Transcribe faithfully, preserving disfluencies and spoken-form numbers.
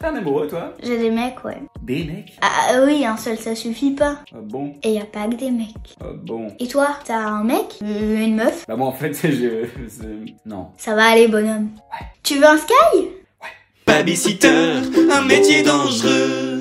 T'es un amoureux, toi? J'ai des mecs, ouais. Des mecs? Ah oui, un seul ça suffit pas. Ah bon? Et y a pas que des mecs. Ah bon? Et toi, t'as un mec? Euh, Une meuf? Bah moi en fait, je... Non. Ça va aller, bonhomme. Ouais. Tu veux un Sky? Ouais. Babysitter, un métier dangereux.